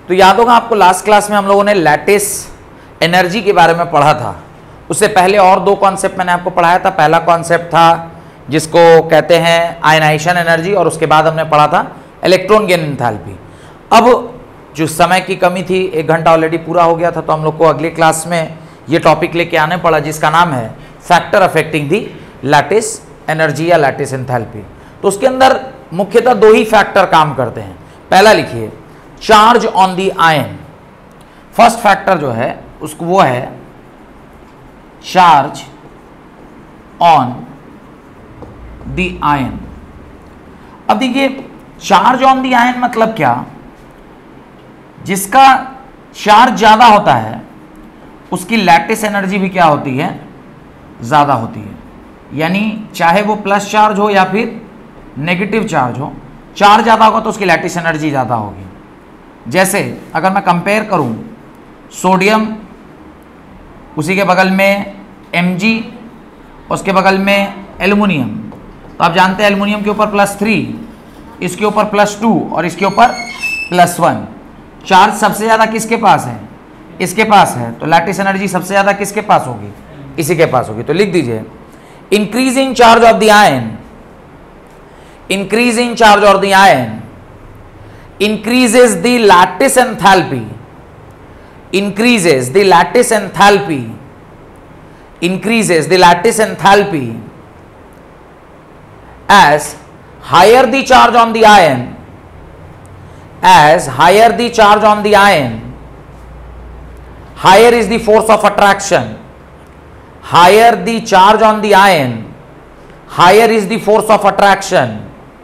तो याद होगा आपको लास्ट क्लास में हम लोगों ने लैटिस एनर्जी के बारे में पढ़ा था। उससे पहले और दो कॉन्सेप्ट मैंने आपको पढ़ाया था। पहला कॉन्सेप्ट था जिसको कहते हैं आयनाइजेशन एनर्जी, और उसके बाद हमने पढ़ा था इलेक्ट्रॉन गेन एंथैल्पी। अब जो समय की कमी थी, 1 घंटा ऑलरेडी पूरा हो गया था, तो हम लोग को अगले क्लास में ये टॉपिक लेके आने पड़ा जिसका नाम है factor affecting the lattice energy या लैटिस एंथैल्पी। तो उसके अंदर मुख्यतः 2 ही फैक्टर काम करते हैं। पहला लिखिए charge on the ion. First factor जो है उसको वो है चार्ज ऑन दी आयन। अब देखिए चार्ज ऑन दी आयन मतलब क्या, जिसका चार्ज ज्यादा होता है उसकी लैटिस एनर्जी भी क्या होती है, ज्यादा होती है। यानी चाहे वो प्लस चार्ज हो या फिर नेगेटिव चार्ज हो, चार्ज ज्यादा होगा तो उसकी लैटिस एनर्जी ज्यादा होगी। जैसे अगर मैं कंपेयर करूं सोडियम, उसी के बगल में Mg, उसके बगल में एल्युमिनियम, तो आप जानते हैं एल्युमिनियम के ऊपर +3, इसके ऊपर +2 और इसके ऊपर +1। चार्ज सबसे ज्यादा किसके पास है, इसके पास है, तो लैटिस एनर्जी सबसे ज्यादा किसके पास होगी, इसी के पास होगी। तो लिख दीजिए increasing charge of the ion, increasing charge of the ion increases the lattice enthalpy, increases the lattice enthalpy, increases the lattice enthalpy as higher the charge on the ion, as higher the charge on the ion, higher is the force of attraction, higher the charge on the ion, higher is the force of attraction,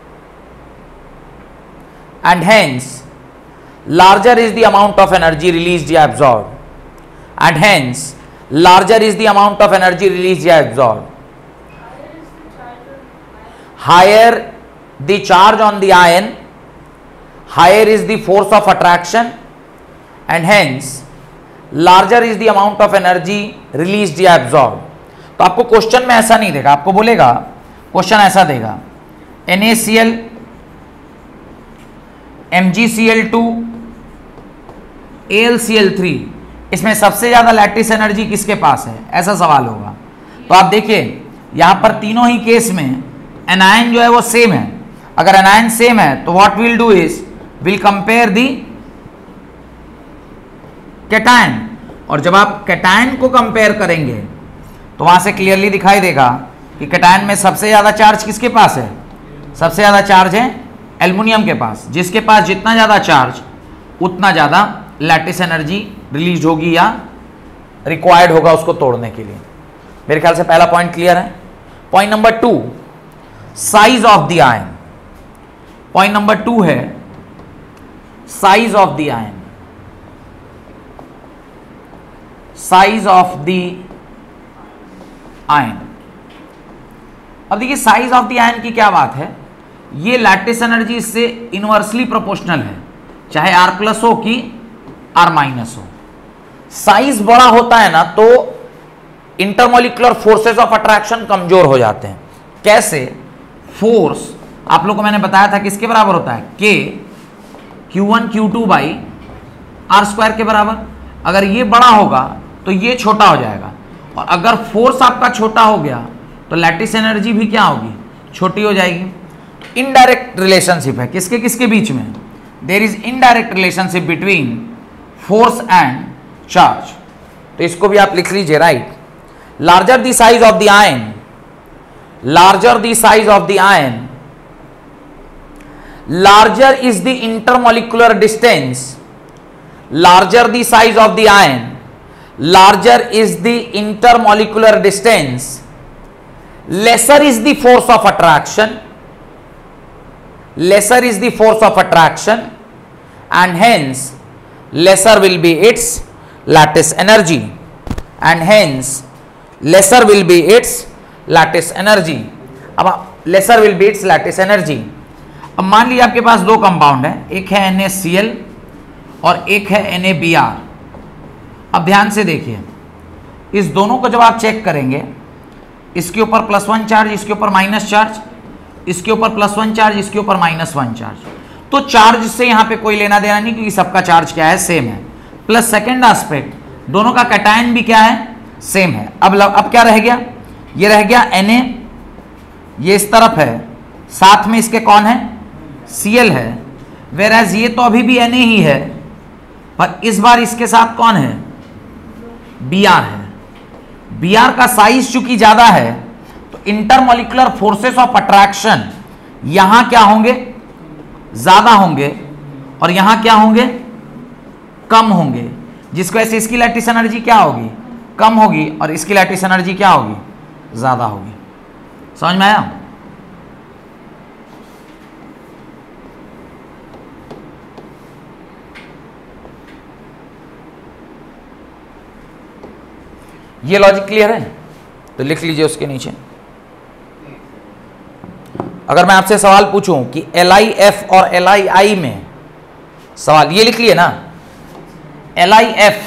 and hence larger is the amount of energy released या absorbed, and hence larger is the amount of energy released या absorbed. Higher the charge on the ion, higher is the force of attraction, and hence larger is the amount of energy released या absorbed. तो आपको question में ऐसा नहीं देगा, आपको बोलेगा क्वेश्चन ऐसा देगा NaCl MgCl2 AlCl3, इसमें सबसे ज्यादा लैटिस एनर्जी किसके पास है, ऐसा सवाल होगा। तो आप देखिए यहां पर तीनों ही केस में एनायन जो है वो सेम है। अगर एनायन सेम है तो what will do is will compare the cation, और जब आप कैटायन को कंपेयर करेंगे तो वहां से क्लियरली दिखाई देगा कि कैटायन में सबसे ज्यादा चार्ज किसके पास है, सबसे ज्यादा चार्ज है एल्युमिनियम के पास, जिसके पास जितना ज्यादा चार्ज उतना ज्यादा लैटिस एनर्जी रिलीज होगी या रिक्वायर्ड होगा उसको तोड़ने के लिए। मेरे ख्याल से पहला पॉइंट क्लियर है। Point number 2 size of the ion. Point number 2 है size of the ion, size of the ion. अब देखिए साइज ऑफ द आयन की क्या बात है, ये लैटिस एनर्जी इससे इनवर्सली प्रोपोर्शनल है, चाहे R+ हो कि R- हो। साइज बड़ा होता है ना तो इंटरमोलिकुलर फोर्सेस ऑफ अट्रैक्शन कमजोर हो जाते हैं। कैसे? फोर्स आप लोग को मैंने बताया था किसके बराबर होता है, K Q1 Q2 by R² के बराबर। अगर ये बड़ा होगा तो ये छोटा हो जाएगा, और अगर फोर्स आपका छोटा हो गया तो लैटिस एनर्जी भी क्या होगी, छोटी हो जाएगी। इनडायरेक्ट रिलेशनशिप है किसके किसके बीच में, there is indirect relationship between force and charge. तो इसको भी आप लिख लीजिए, right. Larger the size of the ion, larger the size of the ion, larger is the intermolecular distance, larger the size of the ion, larger is the intermolecular distance, lesser is the force of attraction, lesser is the force of attraction, and hence lesser will be its lattice energy, and hence lesser will be its lattice energy. अब lesser will be its lattice energy. अब मान लीजिए आपके पास दो compound है, एक है NaCl और एक है NaBr। अब ध्यान से देखिए, इस दोनों को जब आप चेक करेंगे, इसके ऊपर +1 चार्ज, इसके ऊपर -1 चार्ज, इसके ऊपर +1 चार्ज, इसके ऊपर -1 चार्ज, तो चार्ज से यहां पे कोई लेना देना नहीं, क्योंकि सबका चार्ज क्या है, सेम है। प्लस सेकेंड एस्पेक्ट, दोनों का कैटायन भी क्या है, सेम है। अब क्या रह गया, ये रह गया Na, ये इस तरफ है, साथ में इसके कौन है, Cl है। वेराज ये तो अभी भी Na ही है, पर इस बार इसके साथ कौन है, Br है। Br का साइज चूंकि ज्यादा है तो इंटरमोलिकुलर फोर्सेस ऑफ अट्रैक्शन यहां क्या होंगे, ज्यादा होंगे, और यहां क्या होंगे, कम होंगे, जिसकी वजह से इसकी लैटिस एनर्जी क्या होगी, कम होगी, और इसकी लैटिस एनर्जी क्या होगी, ज्यादा होगी। समझ में आया? ये लॉजिक क्लियर है? तो लिख लीजिए उसके नीचे। अगर मैं आपसे सवाल पूछूं कि LIF और LII में, सवाल ये लिख लिए ना, LIF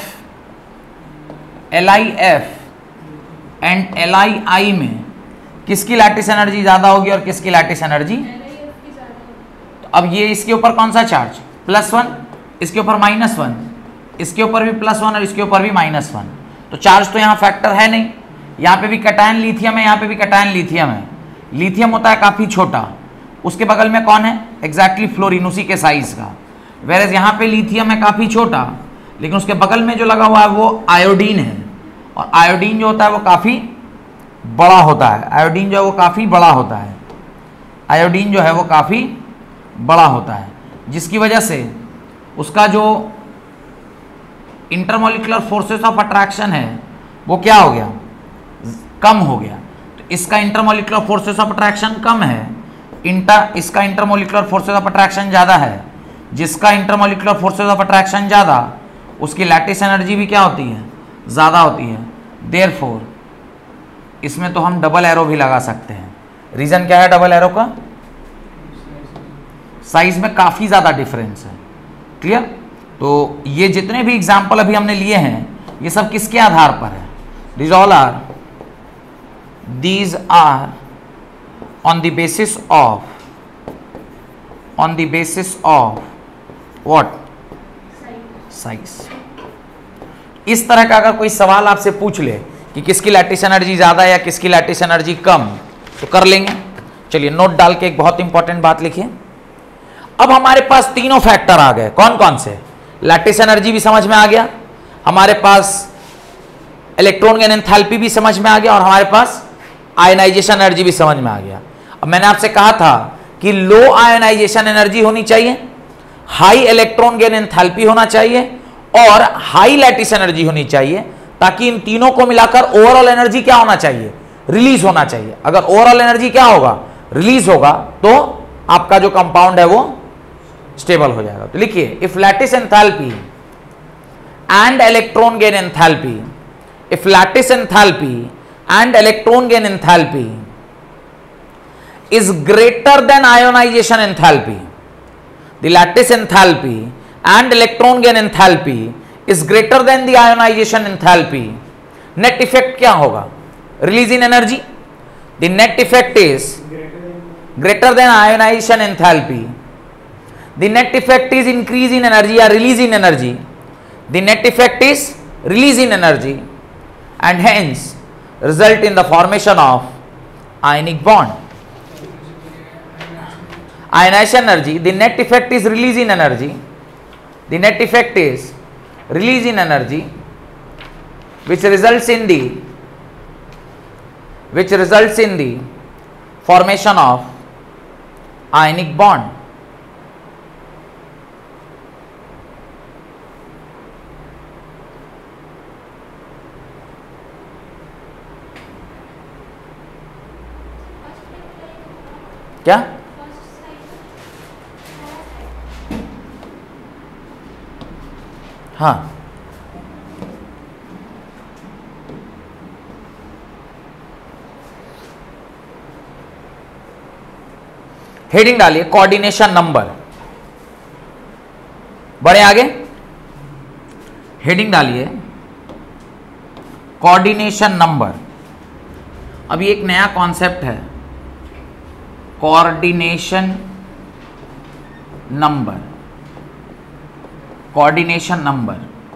एंड LII में किसकी लैटिस एनर्जी ज्यादा होगी और किसकी लैटिस एनर्जी, तो अब ये इसके ऊपर कौन सा चार्ज, +1, इसके ऊपर -1, इसके ऊपर भी +1 और इसके ऊपर भी -1, तो चार्ज तो यहाँ फैक्टर है नहीं। यहाँ पे भी कैटायन लिथियम है, यहाँ पे भी कैटायन लिथियम है। लिथियम होता है काफी छोटा, उसके बगल में कौन है, एग्जैक्टली फ्लोरीन, उसी के साइज का। वेरएज यहाँ पे लिथियम है काफी छोटा, लेकिन उसके बगल में जो लगा हुआ है वो आयोडीन है, और आयोडीन जो होता है वो काफी बड़ा होता है। आयोडीन जो है वो काफी बड़ा होता है, आयोडीन जो है वो काफी बड़ा होता है, जिसकी वजह से उसका जो इंटरमोलिकुलर फोर्सेस ऑफ अट्रैक्शन है वो क्या हो गया, कम हो गया। तो इसका इंटरमोलिकुलर फोर्सेस ऑफ अट्रैक्शन कम है, इसका इंटरमोलिकुलर फोर्सेस ऑफ अट्रैक्शन ज्यादा है। जिसका इंटरमोलिकुलर फोर्सेस ऑफ अट्रैक्शन ज्यादा, उसकी लैटिस एनर्जी भी क्या होती है, ज्यादा होती है। देयरफॉर इसमें तो हम डबल एरो भी लगा सकते हैं। रीजन क्या है डबल एरो का, साइज में काफी ज्यादा डिफरेंस है। क्लियर? तो ये जितने भी एग्जाम्पल अभी हमने लिए हैं, ये सब किसके आधार पर है, these are on the basis of what, size. इस तरह का अगर कोई सवाल आपसे पूछ ले कि किसकी लैटिस एनर्जी ज्यादा या किसकी लैटिस एनर्जी कम, तो कर लेंगे। चलिए नोट डाल के एक बहुत इंपॉर्टेंट बात लिखिए। अब हमारे पास तीनों फैक्टर आ गए, कौन कौन से, लैटिस एनर्जी भी समझ में आ गया, हमारे पास इलेक्ट्रॉन गेन एंथैल्पी भी समझ में आ गया, और हमारे पास आयनाइजेशन एनर्जी भी समझ में आ गया। अब मैंने आपसे कहा था कि लो आयनाइजेशन एनर्जी होनी चाहिए, हाई इलेक्ट्रॉन गेन एंथैल्पी होना चाहिए, और हाई लैटिस एनर्जी होनी चाहिए, ताकि इन तीनों को मिलाकर ओवरऑल एनर्जी क्या होना चाहिए, रिलीज होना चाहिए। अगर ओवरऑल एनर्जी क्या होगा, रिलीज होगा, तो आपका जो कंपाउंड है वो स्टेबल हो जाएगा। तो लिखिए, if lattice enthalpy and electron gain enthalpy, if lattice enthalpy and electron gain enthalpy is greater than ionization enthalpy, the lattice enthalpy and electron gain enthalpy is greater than the ionization enthalpy, net effect क्या होगा, release in energy, the net effect is greater than ionization enthalpy, the net effect is increase in energy or release in energy, the net effect is release in energy, and hence result in the formation of ionic bond. Ionization energy, the net effect is release in energy, the net effect is release in energy, which results in the formation of ionic bond. क्या? हाँ, heading डालिए coordination number, बढ़े आगे, heading डालिए coordination number. अभी एक नया concept है कोऑर्डिनेशन नंबर, कोऑर्डिनेशन नंबर।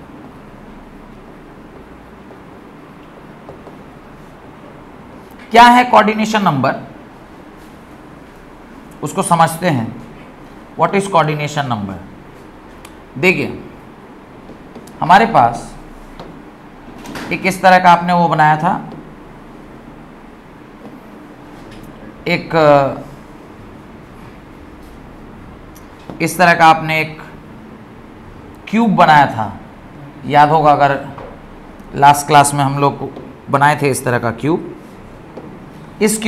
क्या है कोऑर्डिनेशन नंबर, उसको समझते हैं। What is coordination number? देखिए, हमारे पास एक इस तरह का आपने वो बनाया था, एक इस तरह का आपने एक क्यूब बनाया था, याद होगा अगर लास्ट क्लास में हम लोग बनाए थे इस तरह का क्यूब। इस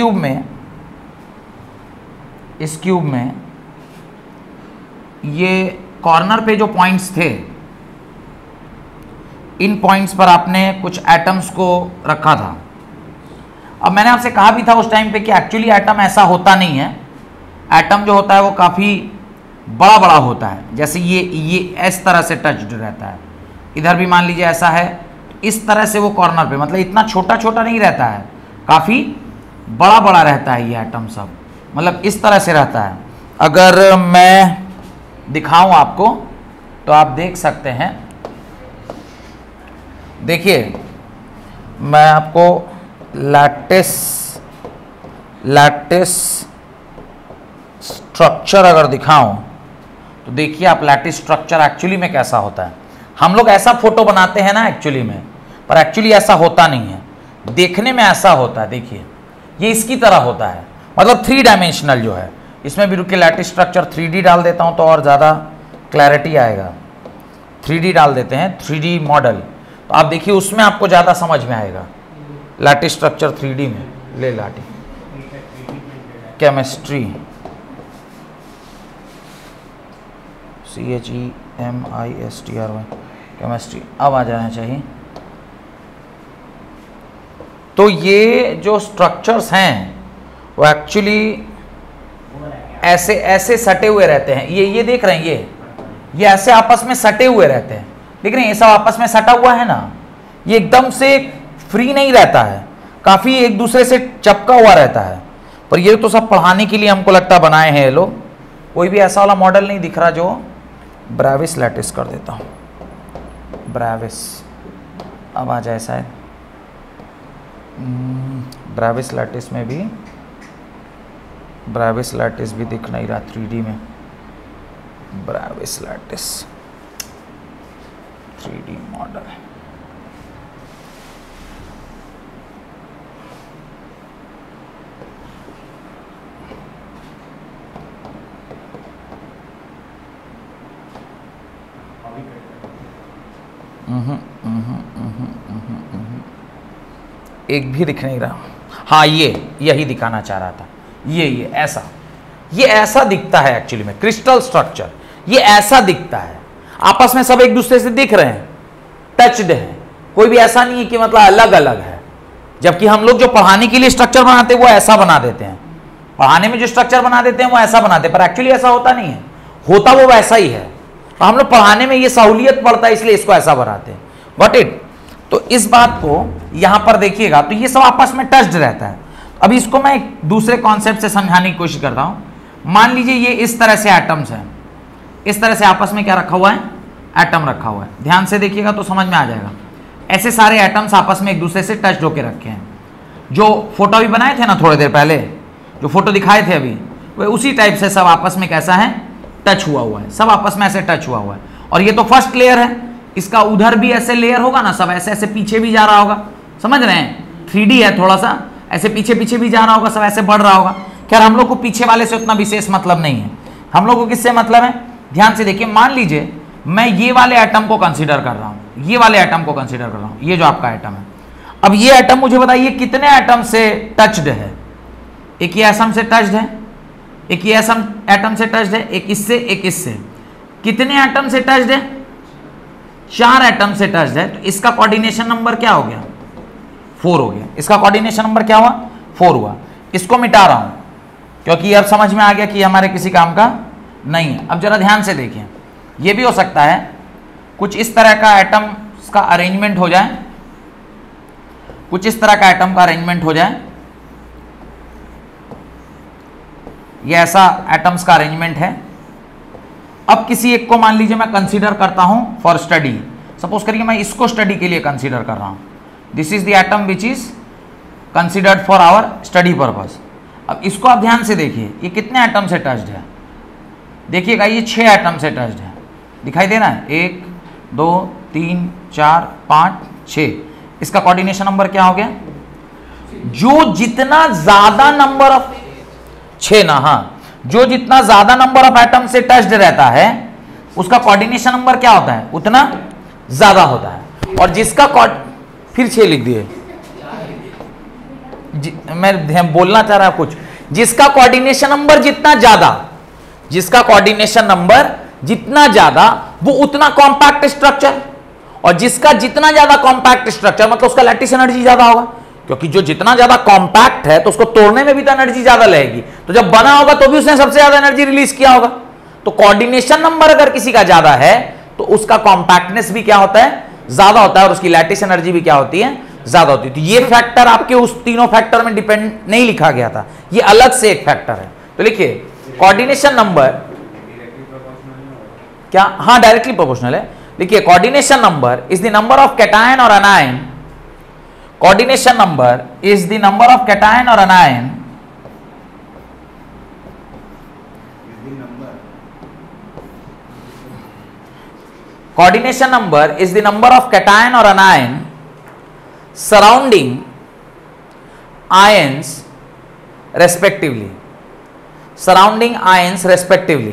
क्यूब में ये कॉर्नर पे जो पॉइंट्स थे, इन पॉइंट्स पर आपने कुछ एटम्स को रखा था। अब मैंने आपसे कहा भी था उस टाइम पे कि एक्चुअली एटम ऐसा होता नहीं है। एटम जो होता है वो काफ़ी बड़ा बड़ा होता है। जैसे ये इस तरह से टच्ड रहता है, इधर भी मान लीजिए ऐसा है, इस तरह से वो कॉर्नर पे, मतलब इतना छोटा छोटा नहीं रहता है, काफ़ी बड़ा बड़ा रहता है ये एटम सब, मतलब इस तरह से रहता है। अगर मैं दिखाऊं आपको तो आप देख सकते हैं। देखिए, मैं आपको लैटिस स्ट्रक्चर अगर दिखाऊं तो देखिए आप लैटिस स्ट्रक्चर एक्चुअली में कैसा होता है। हम लोग ऐसा फोटो बनाते हैं ना एक्चुअली में, पर एक्चुअली ऐसा होता नहीं है, देखने में ऐसा होता है। देखिए ये इसकी तरह होता है, मतलब 3 डायमेंशनल जो है। इसमें भी रुके लैटिस स्ट्रक्चर 3D डाल देता हूं तो और ज़्यादा क्लैरिटी आएगा। 3D डाल देते हैं, 3D मॉडल, तो आप देखिए उसमें आपको ज़्यादा समझ में आएगा। लैटिस स्ट्रक्चर 3D में ले लाटी केमिस्ट्री, CHEMISTRY केमिस्ट्री, अब आ जाना चाहिए। तो ये जो स्ट्रक्चर्स हैं वो एक्चुअली ऐसे ऐसे सटे हुए रहते हैं। ये देख रहे हैं, ये ऐसे आपस में सटे हुए रहते हैं, देख रहे हैं, ये सब आपस में सटा हुआ है ना। ये एकदम से फ्री नहीं रहता है, काफी एक दूसरे से चपका हुआ रहता है। पर ये तो सब पढ़ाने के लिए हमको लगता बनाए हैं ये लोग। कोई भी ऐसा वाला मॉडल नहीं दिख रहा जो ब्रेविस लैटिस कर देता हूं, ब्रेविस, अब आ जाए शायद। ब्रेविस लैटिस में भी ब्रेविस लैटिस भी दिख नहीं रहा 3D में। ब्रेविस लैटिस 3D मॉडल, एक भी दिख नहीं रहा। हाँ, यही दिखाना चाह रहा था। ये ऐसा दिखता है एक्चुअली में क्रिस्टल स्ट्रक्चर। ये ऐसा दिखता है, आपस में सब एक दूसरे से दिख रहे हैं, टच्ड है, कोई भी ऐसा नहीं है कि मतलब अलग अलग है। जबकि हम लोग जो पढ़ाने के लिए स्ट्रक्चर बनाते हैं वो ऐसा बना देते हैं, पढ़ाने में जो स्ट्रक्चर बना देते हैं वो ऐसा बनाते हैं, पर एक्चुअली ऐसा होता नहीं है, होता वो वैसा ही है। तो हम लोग पढ़ाने में ये सहूलियत पड़ता है इसलिए इसको ऐसा बनाते हैं। Got it? तो इस बात को यहां पर देखिएगा, तो ये सब आपस में टच्ड रहता है। अब इसको मैं एक दूसरे कॉन्सेप्ट से समझाने की कोशिश करता हूं। मान लीजिए ये इस तरह से एटम्स हैं, इस तरह से आपस में क्या रखा हुआ है, एटम रखा हुआ है। ध्यान से देखिएगा तो समझ में आ जाएगा। ऐसे सारे एटम्स आपस में एक दूसरे से टच होकर रखे हैं। जो फोटो अभी बनाए थे ना थोड़ी देर पहले, जो फोटो दिखाए थे अभी, वो उसी टाइप से सब आपस में कैसा है, टच हुआ है, सब आपस में ऐसे टच हुआ है। और ये तो फर्स्ट लेयर है, इसका उधर भी ऐसे लेयर होगा ना, सब ऐसे ऐसे पीछे भी जा रहा होगा, समझ रहे हैं? 3D है, थोड़ा सा ऐसे पीछे पीछे भी जा रहा होगा, सब ऐसे बढ़ रहा होगा। खैर हम लोग को पीछे वाले से उतना विशेष मतलब नहीं है, हम लोग को किससे मतलब है? ध्यान से देखिए, मान लीजिए मैं ये वाले एटम को कंसीडर कर रहा हूं, ये वाले एटम को कंसीडर कर रहा हूं, ये जो आपका एटम है। अब ये एटम मुझे बताइए कितने एटम से टच्ड है? एक ये एटम से टच्ड है, एक ये एटम से टच्ड है, एक इससे, एक इससे। कितने एटम से टच्ड है? 4 एटम से टच्ड है। तो इसका कोऑर्डिनेशन नंबर क्या हो गया? 4 हो गया। इसका कोऑर्डिनेशन नंबर क्या हुआ? 4 हुआ। इसको मिटा रहा हूं क्योंकि अब समझ में आ गया कि हमारे किसी काम का नहीं है। अब जरा ध्यान से देखिए, यह भी हो सकता है कुछ इस तरह का एटम का अरेंजमेंट हो जाए, कुछ इस तरह का एटम का अरेंजमेंट हो जाए, ये ऐसा एटम्स का अरेंजमेंट है। अब किसी एक को मान लीजिए मैं कंसीडर करता हूं फॉर स्टडी, सपोज करिए मैं इसको स्टडी के लिए कंसीडर कर रहा हूं, this is the atom which is considered for our study purpose. अब इसको आप ध्यान से देखिए, ये कितने एटम से टच्ड है, देखिएगा ये 6 एटम से टच्ड है, दिखाई दे रहा है, 1 2 3 4 5 6। इसका कोऑर्डिनेशन नंबर क्या हो गया, जो जितना ज्यादा नंबर ऑफ 6 ना, हाँ, जो जितना ज्यादा नंबर ऑफ एटम से टच्ड रहता है उसका कोऑर्डिनेशन नंबर क्या होता है, उतना ज्यादा होता है। और जिसका फिर 6 लिख दिए, मैं बोलना चाह रहा कुछ, जिसका कोऑर्डिनेशन नंबर जितना ज्यादा, जिसका कोऑर्डिनेशन नंबर जितना ज्यादा वो उतना कॉम्पैक्ट स्ट्रक्चर, और जिसका जितना ज्यादा कॉम्पैक्ट स्ट्रक्चर मतलब उसका लैटिस एनर्जी ज्यादा होगा, क्योंकि जो जितना ज्यादा कॉम्पैक्ट है तो उसको तोड़ने में भी तो एनर्जी ज्यादा लगेगी, तो जब बना होगा तो भी उसने सबसे ज्यादा एनर्जी रिलीज किया होगा। तो कोऑर्डिनेशन नंबर अगर किसी का ज्यादा है तो उसका कॉम्पैक्टनेस भी क्या होता है, ज्यादा होता है, और उसकी लैटिस एनर्जी भी क्या होती है, ज्यादा होती है। तो ये फैक्टर आपके उस तीनों फैक्टर में डिपेंड नहीं लिखा गया था, ये अलग से एक फैक्टर है। तो लिखिए कोऑर्डिनेशन नंबर क्या, हाँ डायरेक्टली प्रोपोर्शनल है। लिखिए coordination number is the number of cation और anion, coordination number is the number of cation or anion coordination number is the number of cation or anion surrounding ions respectively, surrounding ions respectively.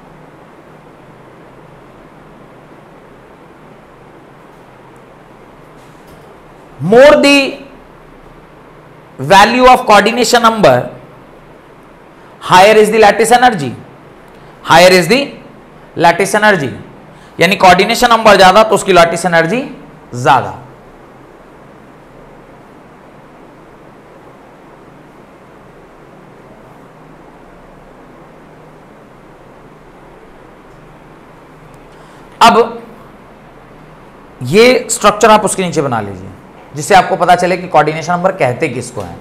More the value of coordination number, higher is the lattice energy, higher is the lattice energy, यानी coordination number ज्यादा तो उसकी lattice energy ज्यादा। अब ये structure आप उसके नीचे बना लीजिए जिससे आपको पता चले कि कोऑर्डिनेशन नंबर कहते किसको है।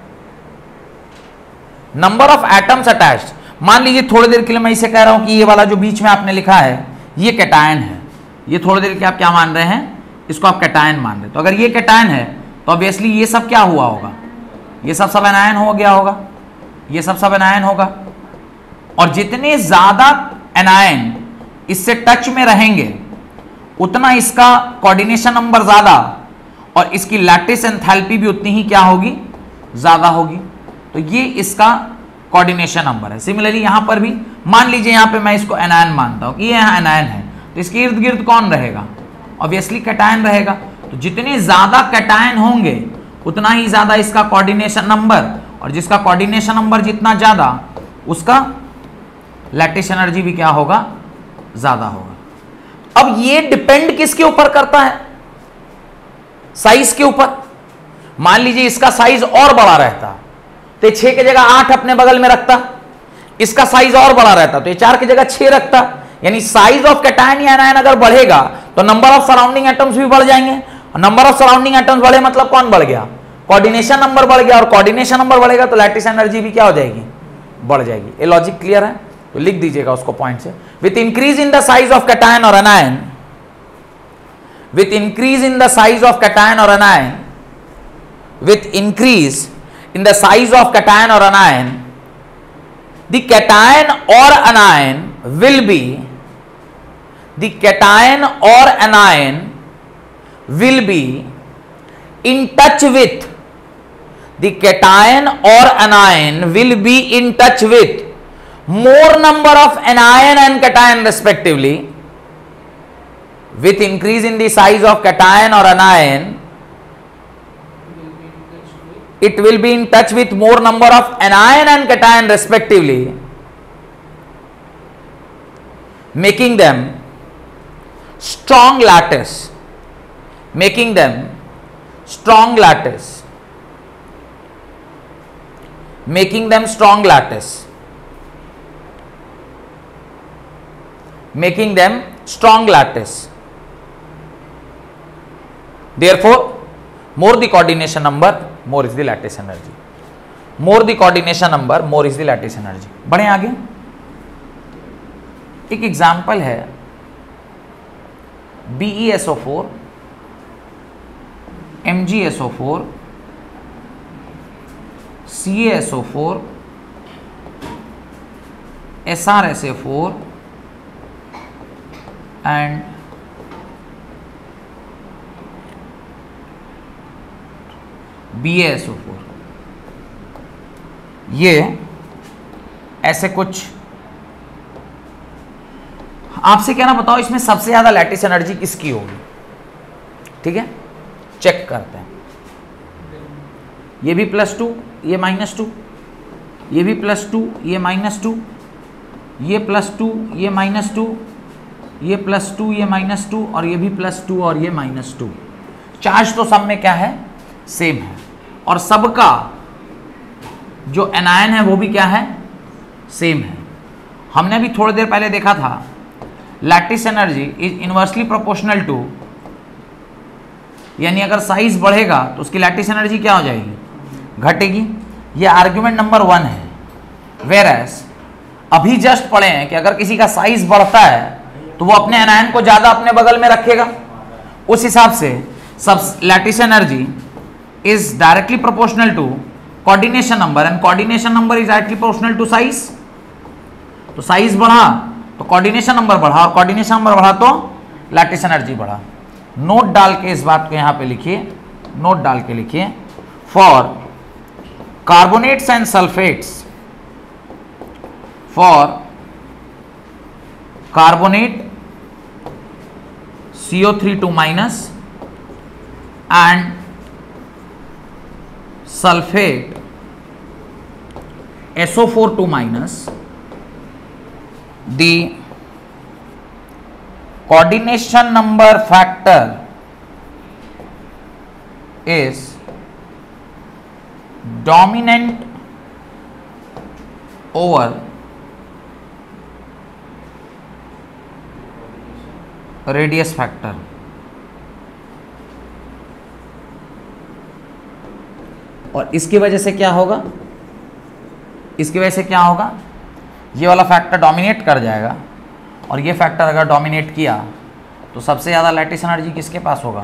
नंबर ऑफ एटम्स अटैच्ड, मान लीजिए थोड़ी देर के लिए मैं इसे कह रहा हूं कि ये वाला जो बीच में आपने लिखा है ये कैटायन है, ये थोड़ी देर के आप क्या मान रहे हैं, इसको आप कैटायन मान रहे हैं। तो अगर ये कैटायन है तो ऑब्वियसली ये सब क्या हुआ होगा, ये सब एनायन हो गया होगा, ये सब एनायन होगा। और जितने ज्यादा एनायन इससे टच में रहेंगे उतना इसका कोऑर्डिनेशन नंबर ज्यादा और इसकी लैटिस एंथैल्पी भी उतनी ही क्या होगी, ज्यादा होगी। तो ये इसका कोऑर्डिनेशन नंबर है। सिमिलरली यहां पर भी मान लीजिए यहां पे मैं इसको एनायन मानता हूं कि ये यहां एनायन है, तो इसके इर्द गिर्द कौन रहेगा, ऑब्वियसली कैटायन रहेगा। तो जितने ज्यादा कैटायन होंगे उतना ही ज्यादा इसका कोऑर्डिनेशन नंबर, और जिसका कोऑर्डिनेशन नंबर जितना ज्यादा उसका लैटिस एनर्जी भी क्या होगा, ज्यादा होगा। अब ये डिपेंड किसके ऊपर करता है, साइज के ऊपर। मान लीजिए इसका साइज और बड़ा रहता तो ये 6 की जगह 8 अपने बगल में रखता, इसका साइज और बड़ा रहता तो ये 4 की जगह 6 रखता। यानी साइज ऑफ कैटायन या एनायन अगर बढ़ेगा तो नंबर ऑफ सराउंडिंग एटम्स भी बढ़ जाएंगे, और नंबर ऑफ सराउंडिंग एटम्स बढ़े मतलब कौन बढ़ गया, कोऑर्डिनेशन नंबर बढ़ गया, और कोऑर्डिनेशन नंबर बढ़ेगा तो लैटिस एनर्जी भी क्या हो जाएगी, बढ़ जाएगी। ये लॉजिक क्लियर है, तो लिख दीजिएगा उसको पॉइंट से। With increase in the size of cation और anion, with increase in the size of cation or anion, with increase in the size of cation or anion, the cation or anion will be, the cation or anion will be in touch with, the cation or anion will be in touch with more number of anion and cation respectively. With increase in the size of cation or anion, it will be in touch with more number of anion and cation respectively, making them strong lattice, making them strong lattice, making them strong lattice, making them strong lattice. Therefore, more the coordination number, more is the lattice energy. More the coordination number, more is the lattice energy. बढ़े आगे। एक example है BeSO4, MgSO4, CaSO4, SrSO4 and BaSO4। ये ऐसे कुछ आपसे कहना, बताओ इसमें सबसे ज्यादा लैटिस एनर्जी किसकी होगी? ठीक है, चेक करते हैं। ये भी +2, ये -2, ये भी +2, ये -2, ये +2, ये -2, ये +2, ये -2, और ये भी +2 और ये -2। चार्ज तो सब में क्या है? सेम है, और सबका जो एनायन है वो भी क्या है? सेम है। हमने अभी थोड़ी देर पहले देखा था lattice energy is inversely proportional to, यानी अगर साइज बढ़ेगा तो उसकी लैटिस एनर्जी क्या हो जाएगी? घटेगी। ये आर्ग्यूमेंट नंबर 1 है। वेयरएज अभी जस्ट पढ़े हैं कि अगर किसी का साइज बढ़ता है तो वो अपने एनायन को ज्यादा अपने बगल में रखेगा। उस हिसाब से सब lattice energy is directly proportional to coordination number, and coordination number is directly proportional to size. तो साइज बढ़ा तो कोऑर्डिनेशन नंबर बढ़ा, और कोऑर्डिनेशन नंबर बढ़ा तो लैटिस एनर्जी बढ़ा। नोट डाल के इस बात को यहां पे लिखिए, नोट डाल के लिखिए, for carbonates and sulphates, for carbonate CO3 and sulfate SO4 the coordination number factor is dominant over radius factor. और इसकी वजह से क्या होगा? इसकी वजह से क्या होगा? ये वाला फैक्टर डोमिनेट कर जाएगा, और ये फैक्टर अगर डोमिनेट किया तो सबसे ज़्यादा लैटिस एनर्जी किसके पास होगा?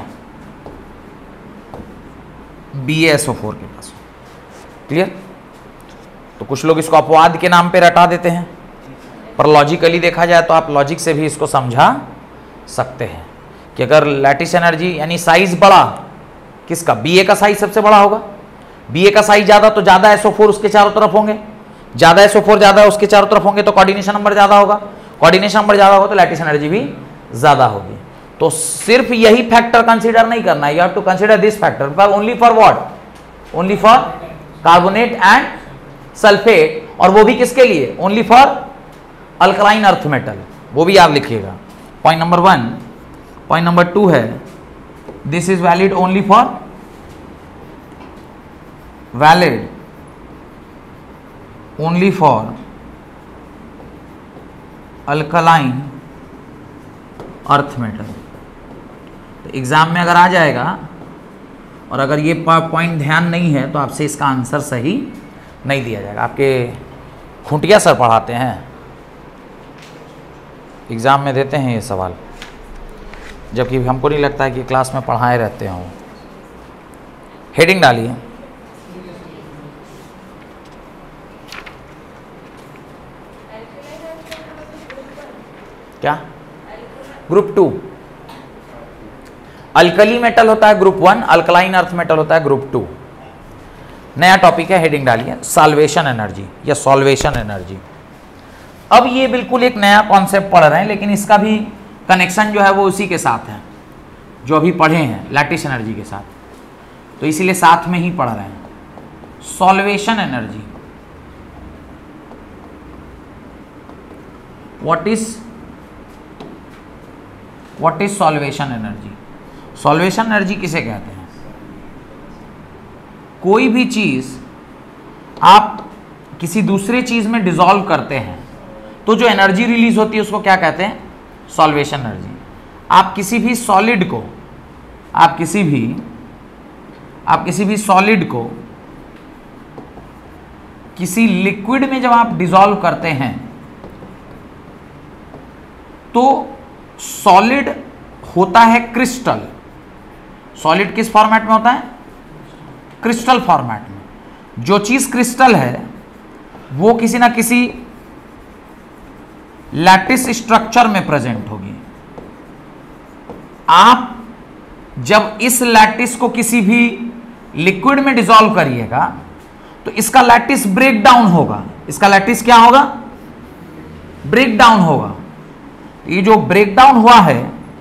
BaSO4 के पास। क्लियर? तो कुछ लोग इसको अपवाद के नाम पे रटा देते हैं, पर लॉजिकली देखा जाए तो आप लॉजिक से भी इसको समझा सकते हैं कि अगर लैटिस एनर्जी यानी साइज बढ़ा, किसका? Ba का साइज सबसे बड़ा होगा। Ba का साइज ज्यादा तो ज्यादा SO4 उसके चारों तरफ होंगे, ज्यादा SO4 ज्यादा उसके चारों तरफ होंगे तो कोऑर्डिनेशन नंबर ज्यादा होगा, कोऑर्डिनेशन नंबर ज्यादा होगा तो लैटिस एनर्जी भी ज्यादा होगी। तो सिर्फ यही फैक्टर कंसीडर नहीं करना है, you have to consider this factor, पर only for what? Only for carbonate and sulphate, और वो भी किसके लिए? Only for alkaline earth metal. वो भी याद लिखिएगा। Point number 1। पॉइंट नंबर 2 है this is valid only for alkaline earth metal. तो एग्जाम में अगर आ जाएगा और अगर ये पॉइंट ध्यान नहीं है तो आपसे इसका आंसर सही नहीं दिया जाएगा। आपके खुंटिया सर पढ़ाते हैं, एग्ज़ाम में देते हैं ये सवाल, जबकि हमको नहीं लगता है कि क्लास में पढ़ाए रहते हों। हेडिंग डालिए। क्या? ग्रुप 2। अल्कली मेटल होता है ग्रुप 1, अल्कलाइन अर्थ मेटल होता है ग्रुप 2। नया टॉपिक है, हेडिंग डालिए, सॉल्वेशन एनर्जी या सॉल्वेशन एनर्जी। अब ये बिल्कुल एक नया कॉन्सेप्ट पढ़ रहे हैं, लेकिन इसका भी कनेक्शन जो है वो उसी के साथ है जो अभी पढ़े हैं लैटिस एनर्जी के साथ, तो इसीलिए साथ में ही पढ़ रहे हैं। Solvation energy, what is solvation energy? Solvation energy किसे कहते हैं? कोई भी चीज आप किसी दूसरे चीज में डिसॉल्व करते हैं तो जो एनर्जी रिलीज होती है उसको क्या कहते हैं? Solvation energy. आप किसी भी सॉलिड को, आप किसी भी सॉलिड को किसी लिक्विड में जब आप डिसॉल्व करते हैं तो सॉलिड होता है क्रिस्टल। सॉलिड किस फॉर्मेट में होता है? क्रिस्टल फॉर्मेट में। जो चीज क्रिस्टल है वो किसी ना किसी लैटिस स्ट्रक्चर में प्रेजेंट होगी। आप जब इस लैटिस को किसी भी लिक्विड में डिसॉल्व करिएगा तो इसका लैटिस ब्रेक डाउन होगा। इसका लैटिस क्या होगा? ब्रेक डाउन होगा। ये जो ब्रेक डाउन हुआ है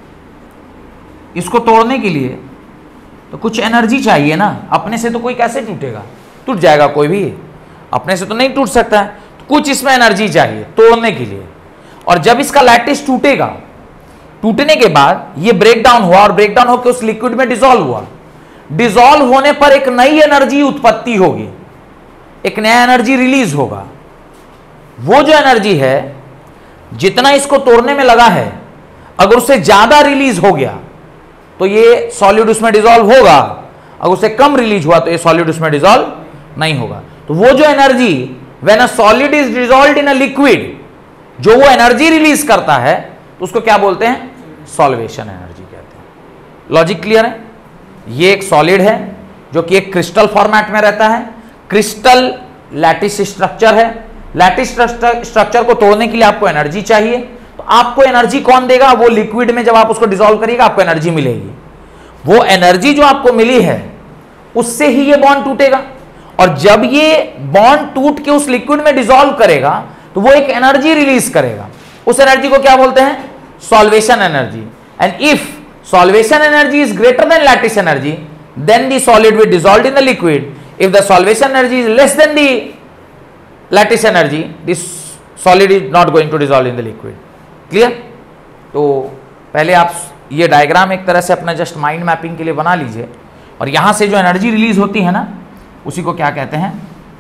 इसको तोड़ने के लिए तो कुछ एनर्जी चाहिए ना। अपने से तो कोई कैसे टूटेगा? टूट जाएगा कोई भी, अपने से तो नहीं टूट सकता है। तो कुछ इसमें एनर्जी चाहिए तोड़ने के लिए। और जब इसका लैटिस टूटेगा, टूटने के बाद ये ब्रेक डाउन हुआ और ब्रेक डाउन होकर उस लिक्विड में डिसॉल्व हुआ। डिसॉल्व होने पर एक नई एनर्जी उत्पत्ति होगी, एक नया एनर्जी रिलीज होगा। वो जो एनर्जी है जितना इसको तोड़ने में लगा है, अगर उससे ज्यादा रिलीज हो गया तो ये सॉलिड उसमें डिसॉल्व होगा, अगर उससे कम रिलीज हुआ तो ये सॉलिड उसमें डिसॉल्व नहीं होगा। तो वो जो energy when a solid is dissolved in a liquid, जो वो एनर्जी रिलीज करता है तो उसको क्या बोलते हैं? सॉल्वेशन एनर्जी कहते हैं। लॉजिक क्लियर है? ये एक सॉलिड है जो कि एक क्रिस्टल फॉर्मेट में रहता है। क्रिस्टल लैटिस स्ट्रक्चर है। लैटिस स्ट्रक्चर को तोड़ने के लिए आपको एनर्जी चाहिए। तो आपको एनर्जी कौन देगा? वो लिक्विड में जब आप उसको डिसॉल्व करिएगा आपको एनर्जी मिलेगी। वो एनर्जी जो आपको मिली है उससे ही ये बॉन्ड टूटेगा। और जब ये बॉन्ड टूट के उस लिक्विड में डिसॉल्व करेगा तो वो एक एनर्जी रिलीज करेगा। उस एनर्जी को क्या बोलते हैं? Solvation energy. And if solvation energy is greater than lattice energy, then the solid will dissolve in the liquid. If the solvation energy is less than the lattice energy, this solid is not going to dissolve in the liquid. Clear? तो पहले आप ये diagram एक तरह से अपना just mind mapping के लिए बना लीजिए। और यहां से जो एनर्जी रिलीज होती है ना, उसी को क्या कहते हैं?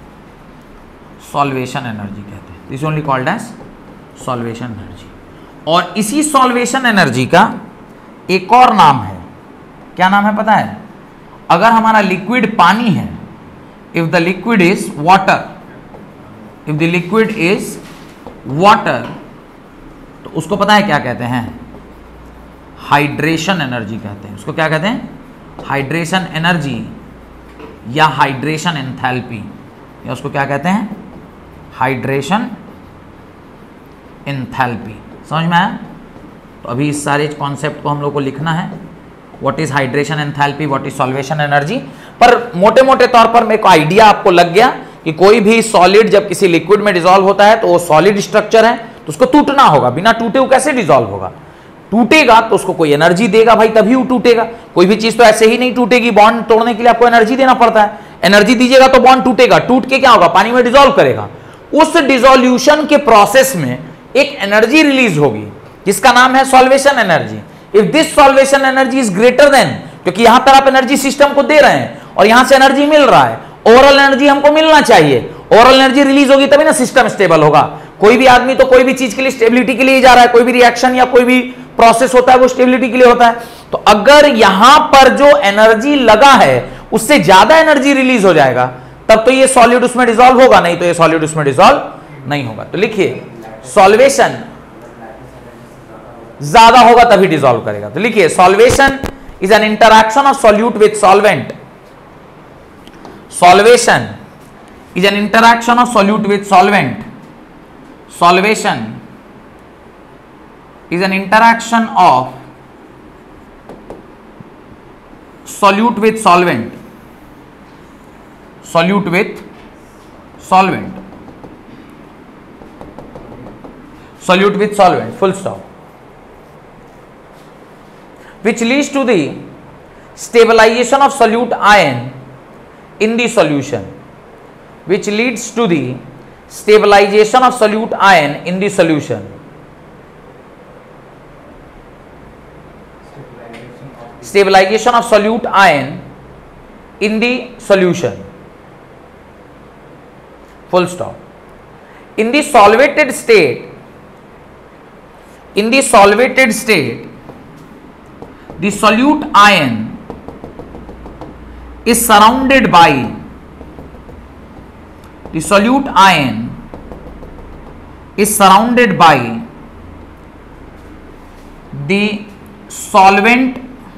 सॉल्वेशन एनर्जी कहते हैं। This only called as solvation energy. और इसी सॉल्वेशन एनर्जी का एक और नाम है। क्या नाम है पता है? अगर हमारा लिक्विड पानी है, if the liquid is water, if the liquid is water, तो उसको पता है क्या कहते हैं? हाइड्रेशन एनर्जी कहते हैं। उसको क्या कहते हैं? हाइड्रेशन एनर्जी या हाइड्रेशन एंथैल्पी, या उसको क्या कहते हैं? Hydration enthalpy. समझ में आया? तो अभी इस सारे कॉन्सेप्ट को हम लोग को लिखना है। What is hydration enthalpy, what is solvation energy. पर मोटे मोटे तौर पर मेरे को आइडिया आपको लग गया कि कोई भी सॉलिड जब किसी लिक्विड में डिसॉल्व होता है तो वो सॉलिड स्ट्रक्चर है, तो उसको टूटना होगा। बिना टूटे वो कैसे डिसॉल्व होगा? टूटेगा तो उसको कोई एनर्जी देगा भाई, तभी वो टूटेगा। कोई भी चीज तो ऐसे ही नहीं टूटेगी। बॉन्ड तोड़ने के लिए आपको एनर्जी देना पड़ता है। एनर्जी दीजिएगा तो बॉन्ड टूटेगा। टूट के क्या होगा? पानी में डिसॉल्व करेगा। उस डिसॉल्यूशन के प्रोसेस में एक एनर्जी रिलीज होगी जिसका नाम है solvation energy. If this solvation energy is greater than, क्योंकि यहां पर आप एनर्जी सिस्टम को दे रहे हैं और यहां से एनर्जी मिल रहा है, ओवरऑल एनर्जी हमको मिलना चाहिए। ओवरऑल एनर्जी रिलीज होगी तभी ना सिस्टम स्टेबल होगा। कोई भी आदमी तो कोई भी चीज के लिए स्टेबिलिटी के लिए जा रहा है। कोई भी रिएक्शन या कोई भी प्रोसेस होता है वो स्टेबिलिटी के लिए होता है। तो अगर यहां पर जो एनर्जी लगा है उससे ज्यादा एनर्जी रिलीज हो जाएगा तब तो ये सॉलिड उसमें डिसॉल्व होगा, नहीं तो ये सॉलिड उसमें डिसॉल्व नहीं होगा। तो लिखिए सॉल्वेशन ज्यादा होगा तभी डिसॉल्व करेगा। तो लिखिए solvation is an interaction of solute with solvent. Solvation is an interaction of solute with solvent. Solvation is an interaction of solute with solvent. Solute with solvent. Solute with solvent. Full stop. Which leads to the stabilization of solute ion in the solution. Which leads to the stabilization of solute ion in the solution. Stabilization of solute ion in the solution. Full stop. In the solvated state, the solute ion is surrounded by the solute ion is surrounded by the solvent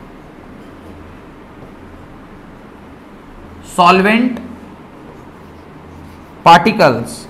particles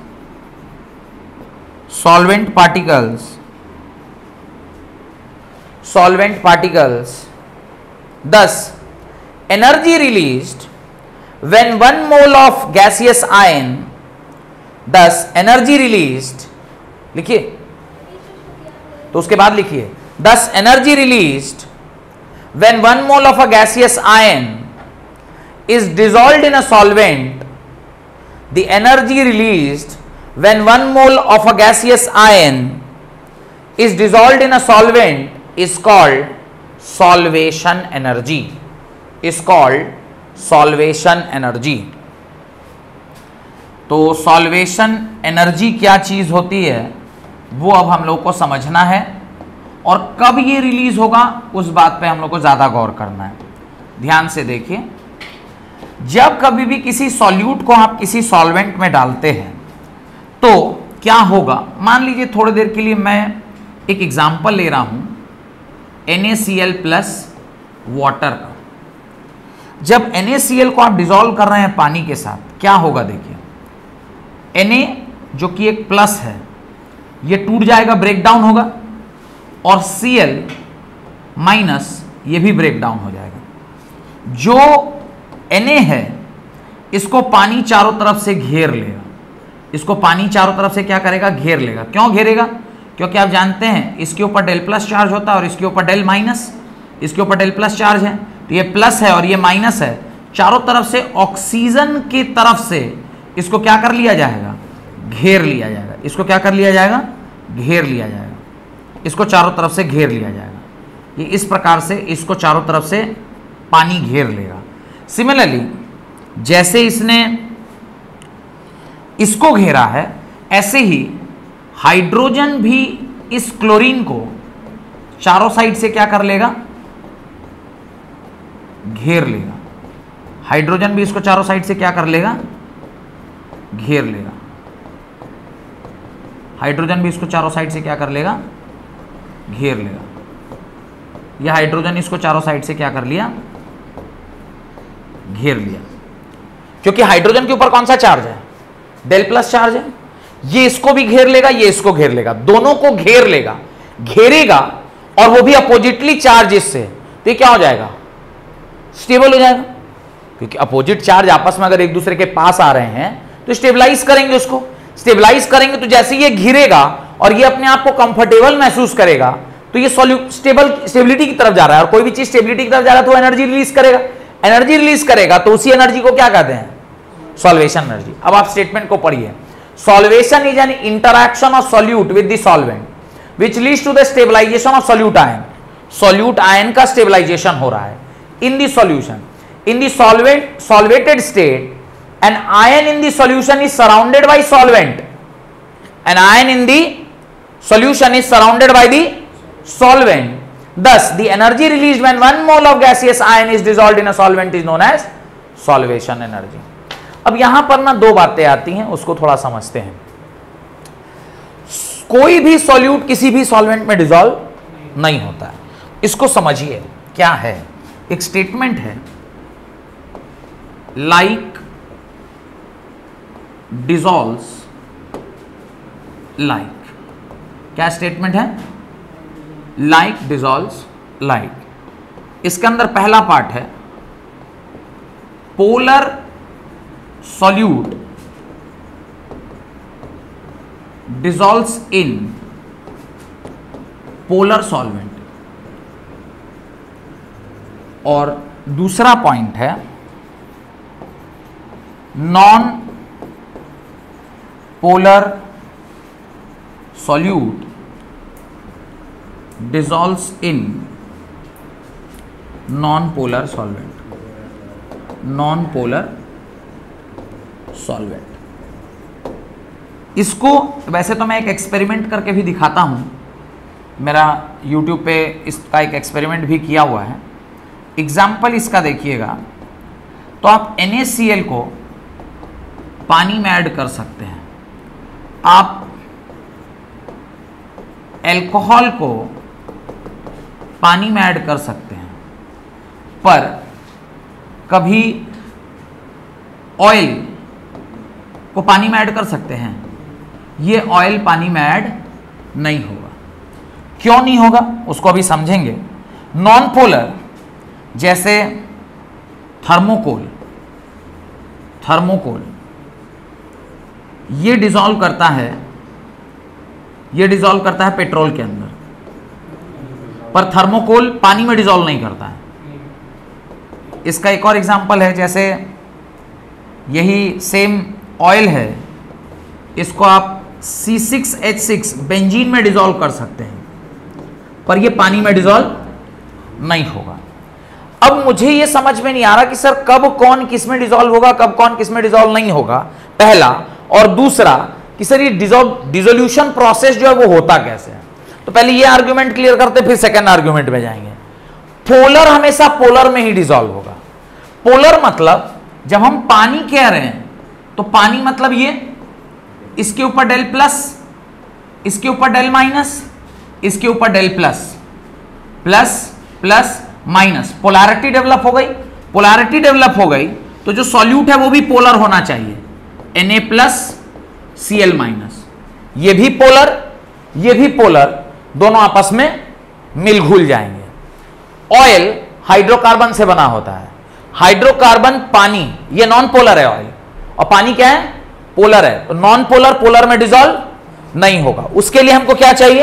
thus energy released when 1 mole of gaseous ion, thus energy released, लिखिए तो उसके बाद लिखिए, thus energy released when 1 mole of a gaseous ion is dissolved in a solvent, the energy released when 1 mole of a gaseous ion is dissolved in a solvent is called solvation energy, is called solvation energy. तो solvation energy क्या चीज होती है वो अब हम लोग को समझना है, और कब ये रिलीज होगा उस बात पे हम लोग को ज्यादा गौर करना है. ध्यान से देखिए, जब कभी भी किसी सॉल्यूट को आप किसी सॉल्वेंट में डालते हैं तो क्या होगा. मान लीजिए थोड़ी देर के लिए मैं एक एग्जांपल ले रहा हूं NaCl प्लस वाटर का. जब NaCl को आप डिसॉल्व कर रहे हैं पानी के साथ, क्या होगा देखिए, Na जो कि एक प्लस है ये टूट जाएगा, ब्रेक डाउन होगा, और Cl माइनस ये भी ब्रेक डाउन हो जाएगा. जो Na है इसको पानी चारों तरफ से घेर लेगा, इसको पानी चारों तरफ से क्या करेगा, घेर लेगा. क्यों घेरेगा, क्योंकि आप जानते हैं इसके ऊपर डेल प्लस चार्ज होता है और इसके ऊपर डेल माइनस, इसके ऊपर डेल प्लस चार्ज है, तो ये प्लस है और ये माइनस है. चारों तरफ से ऑक्सीजन की तरफ से इसको क्या कर लिया जाएगा, घेर लिया जाएगा. इसको क्या कर लिया जाएगा, घेर लिया जाएगा. इसको चारों तरफ से घेर लिया जाएगा. ये इस प्रकार से इसको चारों तरफ से पानी घेर लेगा. सिमिलरली जैसे इसने इसको घेरा है, ऐसे ही हाइड्रोजन भी इस क्लोरीन को चारों साइड से क्या कर लेगा, घेर लेगा. हाइड्रोजन भी इसको चारों साइड से क्या कर लेगा, घेर लेगा. हाइड्रोजन भी इसको चारों साइड से क्या कर लेगा, घेर लेगा. यह हाइड्रोजन इसको चारों साइड से क्या कर लिया, घेर लिया. क्योंकि हाइड्रोजन के ऊपर कौन सा चार्ज है, डेल प्लस चार्ज है. ये इसको भी घेर लेगा, ये इसको घेर लेगा, दोनों को घेर लेगा, घेरेगा, और वो भी अपोजिटली चार्ज इससे, तो ये क्या हो जाएगा, स्टेबल हो जाएगा. क्योंकि अपोजिट चार्ज आपस में अगर एक दूसरे के पास आ रहे हैं तो स्टेबलाइज करेंगे, उसको स्टेबलाइज करेंगे. तो जैसे ये घिरेगा और ये अपने आप को कंफर्टेबल महसूस करेगा तो ये स्टेबिलिटी की तरफ जा रहा है, और कोई भी चीज स्टेबिलिटी की तरफ जा रहा है तो एनर्जी रिलीज करेगा. एनर्जी रिलीज करेगा तो उसी एनर्जी को क्या कहते हैं, सॉल्वेशन एनर्जी. अब आप स्टेटमेंट को पढ़िए. Solvation is an interaction of solute with the solvent which leads to the stabilization of solute ion. Solute ion का स्टेबलाइजेशन हो रहा है in the solution. In the solvated state an ion in the solution is surrounded by solvent. An ion in the solution is surrounded by the solvent. Thus the energy released when 1 mole of gaseous ion is dissolved in a solvent is known as solvation energy. अब यहां पर ना दो बातें आती हैं, उसको थोड़ा समझते हैं. कोई भी सॉल्यूट किसी भी सॉल्वेंट में डिसॉल्व नहीं होता है. इसको समझिए क्या है. एक स्टेटमेंट है लाइक dissolves like. क्या स्टेटमेंट है, like dissolves like. इसके अंदर पहला पार्ट है polar solute dissolves in polar solvent, और दूसरा पॉइंट है non polar solute dissolves in non polar solvent. Non polar solvent, इसको वैसे तो मैं एक एक्सपेरिमेंट करके भी दिखाता हूं. मेरा YouTube पे इसका एक एक्सपेरिमेंट भी किया हुआ है. एग्जाम्पल इसका देखिएगा. तो आप NaCl को पानी में ऐड कर सकते हैं, आप अल्कोहल को पानी में ऐड कर सकते हैं, पर कभी ऑयल को पानी में ऐड कर सकते हैं, ये ऑयल पानी में ऐड नहीं होगा। क्यों नहीं होगा उसको अभी समझेंगे। नॉन पोलर जैसे थर्मोकोल, थर्मोकोल ये डिसॉल्व करता है, ये डिसॉल्व करता है पेट्रोल के अंदर, पर थर्मोकोल पानी में डिसॉल्व नहीं करता है। इसका एक और एग्जांपल है, जैसे यही सेम ऑयल है, इसको आप C6H6 बेंजीन में डिसॉल्व कर सकते हैं, पर ये पानी में डिसॉल्व नहीं होगा। अब मुझे ये समझ में नहीं आ रहा कि सर कब कौन किस में डिसॉल्व होगा, कब कौन किस में डिसॉल्व नहीं होगा, पहला। और दूसरा कि सर ये डिसोल्यूशन प्रोसेस जो है वो होता कैसे है। तो पहले ये आर्गुमेंट क्लियर करते फिर सेकंड आर्गुमेंट में जाएंगे। पोलर हमेशा पोलर में ही डिसॉल्व होगा। पोलर मतलब जब हम पानी कह रहे हैं तो पानी मतलब ये इसके ऊपर डेल प्लस, इसके ऊपर डेल माइनस, इसके ऊपर del plus, plus plus minus, polarity develop हो गई। पोलैरिटी डेवलप हो गई तो जो सॉल्यूट है वो भी पोलर होना चाहिए, Na प्लस Cl माइनस। ये भी पोलर, ये भी पोलर, दोनों आपस में मिल घुल जाएंगे। ऑयल हाइड्रोकार्बन से बना होता है। हाइड्रोकार्बन पानी, ये नॉन पोलर है ऑयल, और पानी क्या है, पोलर है। तो नॉन पोलर पोलर में डिसॉल्व नहीं होगा। उसके लिए हमको क्या चाहिए,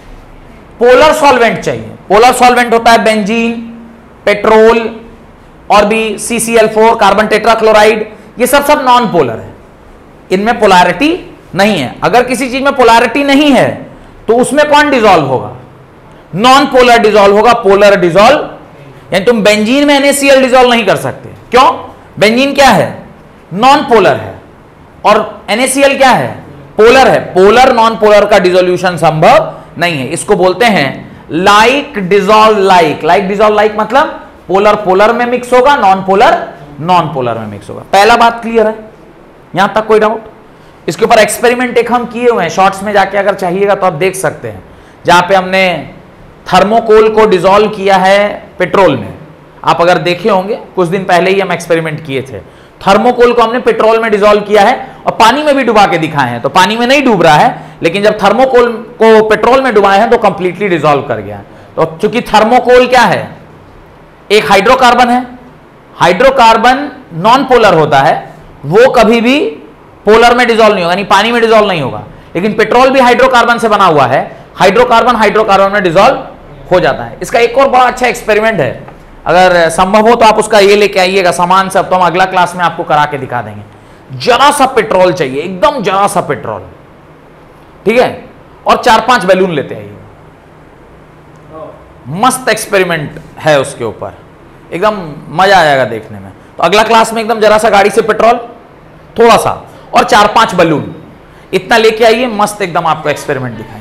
पोलर सॉल्वेंट चाहिए। पोलर सॉल्वेंट होता है बेंजीन, पेट्रोल और भी CCl4, कार्बन टेट्राक्लोराइड, ये सब नॉन पोलर है, इनमें पोलैरिटी नहीं है। अगर किसी चीज में पोलैरिटी नहीं है तो उसमें कौन डिसॉल्व होगा, नॉन पोलर डिसॉल्व होगा, पोलर डिसॉल्व। यानी तुम बेंजीन में NaCl डिसॉल्व नहीं कर सकते। क्यों, बेंजीन क्या है, नॉन पोलर है, और NaCl क्या है, पोलर है। पोलर नॉन पोलर का डिसोल्यूशन संभव नहीं है। इसको बोलते हैं like dissolve like. Like dissolve like मतलब पोलर पोलर में मिक्स होगा, नॉन पोलर नॉन पोलर में मिक्स होगा। पहला बात क्लियर है, यहां तक कोई डाउट? इसके ऊपर एक्सपेरिमेंट एक हम किए हुए हैं, शॉर्ट्स में जाके अगर चाहिएगा तो आप देख सकते हैं, जहां पे हमने थर्मोकोल को डिसॉल्व किया है पेट्रोल में। आप अगर देखे होंगे कुछ दिन पहले ही हम एक्सपेरिमेंट किए थे। थर्मोकोल को हमने पेट्रोल में डिसॉल्व किया है और पानी में भी डुबा के दिखाए हैं। तो पानी में नहीं डूब रहा है, लेकिन जब थर्मोकोल को पेट्रोल में डुबाए हैं तो कंप्लीटली डिसॉल्व कर गया। तो चूंकि थर्मोकोल क्या है, एक हाइड्रोकार्बन है। हाइड्रोकार्बन नॉन पोलर होता है, वो कभी भी पोलर में डिसॉल्व नहीं होगा, यानी पानी में डिसॉल्व नहीं होगा। लेकिन पेट्रोल भी हाइड्रोकार्बन से बना हुआ है, हाइड्रोकार्बन हाइड्रोकार्बन में डिसॉल्व हो जाता है। इसका एक और बड़ा अच्छा एक्सपेरिमेंट है, अगर संभव हो तो आप उसका ये लेके आइएगा सामान सब, तो हम अगला क्लास में आपको करा के दिखा देंगे। जरा सा पेट्रोल चाहिए, एकदम जरा सा पेट्रोल, ठीक है, और 4-5 बैलून लेते आइए। मस्त एक्सपेरिमेंट है उसके ऊपर, एकदम मजा आ जाएगा देखने में। तो अगला क्लास में एकदम जरा सा गाड़ी से पेट्रोल, थोड़ा सा, और 4-5 बैलून, इतना लेके आइए, मस्त एकदम आपको एक्सपेरिमेंट दिखाएंगे।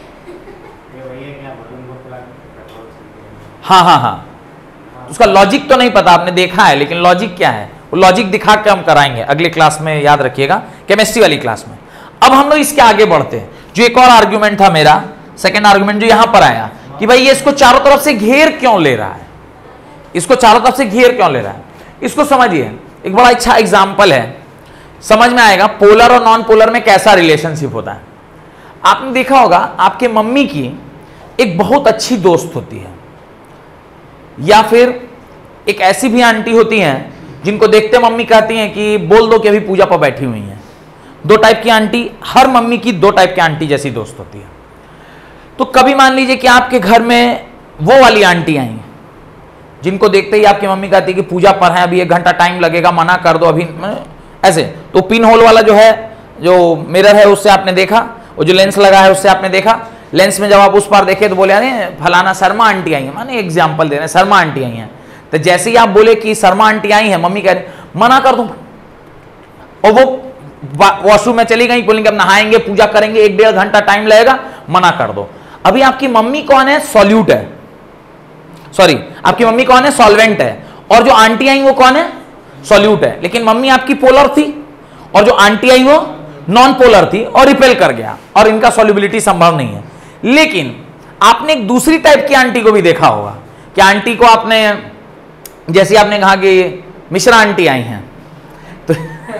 हाँ हाँ हाँ, उसका लॉजिक तो नहीं पता, आपने देखा है, लेकिन लॉजिक क्या है वो लॉजिक दिखा के हम कराएंगे अगले क्लास में, याद रखिएगा, केमिस्ट्री वाली क्लास में। अब हम लोग इसके आगे बढ़ते हैं। जो एक और आर्गुमेंट था मेरा, सेकंड आर्गुमेंट जो यहां पर आया कि भाई ये इसको चारों तरफ से घेर क्यों ले रहा है, इसको चारों तरफ से घेर क्यों ले रहा है। इसको समझिए, एक बड़ा अच्छा एग्जाम्पल है, समझ में आएगा पोलर और नॉन पोलर में कैसा रिलेशनशिप होता है। आपने देखा होगा आपके मम्मी की एक बहुत अच्छी दोस्त होती है, या फिर एक ऐसी भी आंटी होती हैं जिनको देखते मम्मी कहती हैं कि बोल दो कि अभी पूजा पर बैठी हुई हैं। दो टाइप की आंटी, हर मम्मी की दो टाइप की आंटी जैसी दोस्त होती है। तो कभी मान लीजिए कि आपके घर में वो वाली आंटी आई जिनको देखते ही आपकी मम्मी कहती है कि पूजा पर है, अभी 1 घंटा टाइम लगेगा, मना कर दो अभी, ऐसे। तो पिन होल वाला जो है, जो मिरर है उससे आपने देखा, वो जो लेंस लगा है उससे आपने देखा। लेंस में जब आप उस पार देखे तो बोले अरे फलाना शर्मा आंटी आई है, माने एग्जाम्पल दे रहे हैं, शर्मा आंटी आई हैं। तो जैसे ही आप बोले कि शर्मा आंटी आई है, मम्मी कह रहे मना कर दो, और वो वॉशरूम में चली गई, बोलेंगे अब नहाएंगे, पूजा करेंगे, 1-1.5 घंटा टाइम लगेगा, मना कर दो। अभी आपकी मम्मी कौन है, सॉल्यूट है, सॉरी आपकी मम्मी कौन है, सॉल्वेंट है, और जो आंटी आई वो कौन है, सॉल्यूट है। लेकिन मम्मी आपकी पोलर थी और जो आंटी आई वो नॉन पोलर थी और रिपेल कर गया, और इनका सॉल्युबिलिटी संभव नहीं है। लेकिन आपने एक दूसरी टाइप की आंटी को भी देखा होगा कि आंटी को आपने, जैसे आपने कहा कि मिश्रा आंटी आई हैं, तो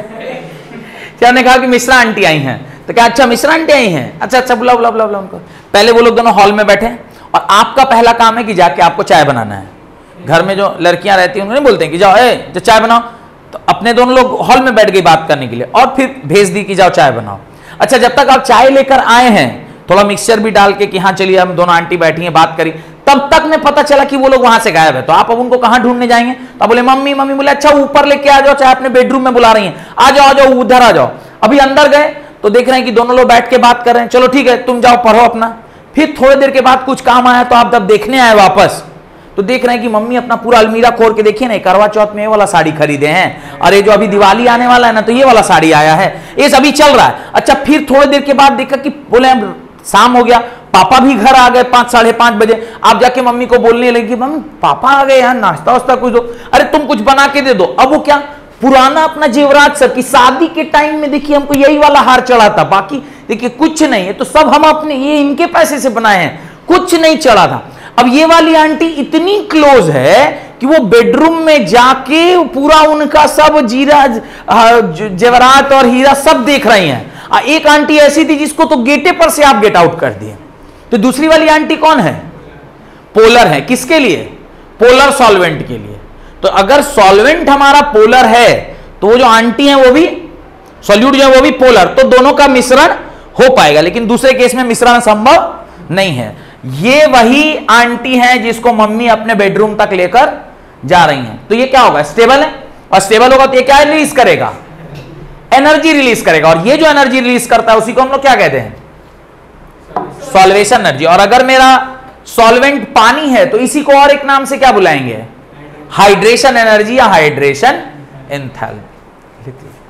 आपने कहा कि मिश्रा आंटी आई हैं, तो क्या अच्छा मिश्रा आंटी आई हैं, अच्छा अच्छा बुलाओ बुलाओ बुलाओ उनको। पहले वो लोग दोनों हॉल में बैठे और आपका पहला काम है कि जाके आपको चाय बनाना है। घर में जो लड़कियां रहती हैं उन्हें नहीं बोलते हैं कि जाओ जो चाय बनाओ, तो अपने दोनों लोग हॉल में बैठ गई बात करने के लिए और फिर भेज दी कि जाओ चाय बनाओ। अच्छा, जब तक आप चाय लेकर आए हैं, थोड़ा मिक्सचर भी डाल के कि हाँ चलिए हम दोनों आंटी बैठी हैं बात करी, तब तक में पता चला कि वो लोग वहां से गायब है। तो आप अब उनको कहां ढूंढने जाएंगे? तो बोले मम्मी मम्मी, बोले अच्छा ऊपर लेके आ जाओ, चाहे अपने बेडरूम में बुला रही हैं, आ जाओ उधर आ जाओ। अभी अंदर गए तो देख रहे हैं कि दोनों लोग बैठ के बात कर रहे हैं, चलो ठीक है तुम जाओ पढ़ो अपना। फिर थोड़ी देर के बाद कुछ काम आया तो आप जब देखने आए वापस, तो देख रहे हैं कि मम्मी अपना पूरा अलमीरा खोल के देखिए ना, करवा चौथ में ये वाला साड़ी खरीदे हैं, और ये जो अभी दिवाली आने वाला है ना, तो ये वाला साड़ी आया है, ये अभी चल रहा है। अच्छा, फिर थोड़ी देर के बाद देखा कि बोले शाम हो गया, पापा भी घर आ गए 5 साढ़े 5 बजे। आप जाके मम्मी को बोलने लगी, मम्मी पापा आ गए यार, नाश्ता वास्ता कुछ दो। अरे तुम कुछ बना के दे दो। अब वो क्या, पुराना अपना जेवरात सब की शादी के टाइम में देखिए हमको यही वाला हार चढ़ा था, बाकी देखिए कुछ नहीं है, तो सब हम अपने ये इनके पैसे से बनाए हैं, कुछ नहीं चढ़ा था। अब ये वाली आंटी इतनी क्लोज है कि वो बेडरूम में जाके पूरा उनका सब जीरा जेवरात और हीरा सब देख रही हैं। एक आंटी ऐसी थी जिसको तो गेटे पर से आप गेट आउट कर दिए। तो दूसरी वाली आंटी कौन है? पोलर है। किसके लिए? पोलर सॉल्वेंट के लिए। तो अगर सॉल्वेंट हमारा पोलर है तो वो जो आंटी है वो भी सॉल्यूट जो है वो भी पोलर, तो दोनों का मिश्रण हो पाएगा। लेकिन दूसरे केस में मिश्रण संभव नहीं है। ये वही आंटी है जिसको मम्मी अपने बेडरूम तक लेकर जा रही हैं। तो ये क्या होगा? स्टेबल है, और स्टेबल होगा तो ये क्या रिलीज करेगा? एनर्जी रिलीज करेगा। और ये जो एनर्जी रिलीज करता है उसी को हम लोग क्या कहते हैं? Solvation energy. और अगर मेरा सॉल्वेंट पानी है तो इसी को और एक नाम से क्या बुलाएंगे? हाइड्रेशन एनर्जी या हाइड्रेशन एंथैल्पी।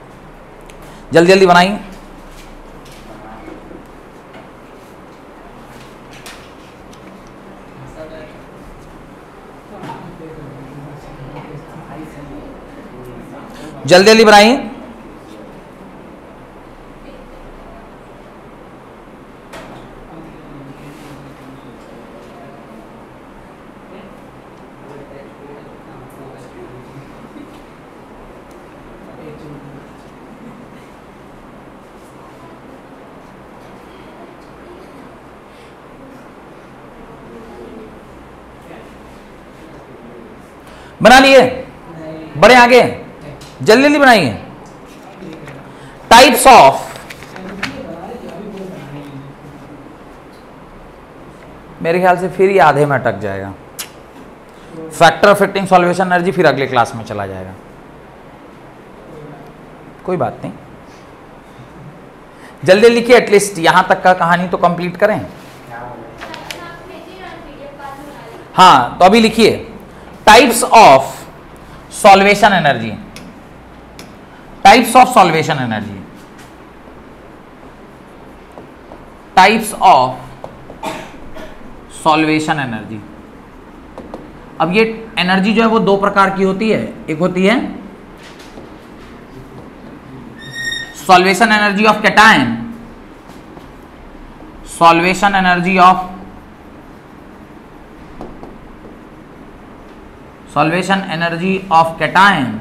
जल्दी जल्दी बनाइए। जल्दी जल्दी बनाइए। बना लिए? बड़े आगे, जल्दी जल्दी बनाइए। टाइप्स ऑफ, मेरे ख्याल से फिर ये आधे में अटक जाएगा। Factor of fitting solvation energy फिर अगले क्लास में चला जाएगा, कोई बात नहीं। जल्दी लिखिए, एटलीस्ट यहां तक का कहानी तो कंप्लीट करें। हाँ, तो अभी लिखिए types of solvation energy. Types of solvation energy, types of solvation energy. अब ये एनर्जी जो है वो दो प्रकार की होती है। एक होती है solvation energy of cation, solvation energy of cation.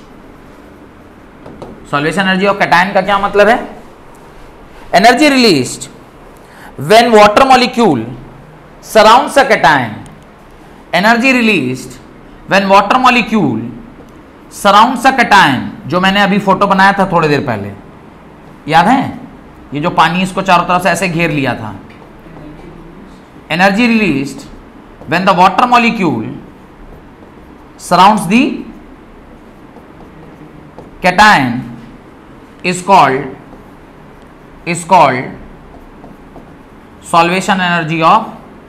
Solvation energy of cation का क्या मतलब है? Energy released when water molecule surrounds a cation. Energy released when water molecule surrounds a cation. जो मैंने अभी फोटो बनाया था थोड़ी देर पहले, याद है? ये जो पानी इसको चारों तरफ से ऐसे घेर लिया था। Energy released when the water molecule surrounds the cation is called solvation energy of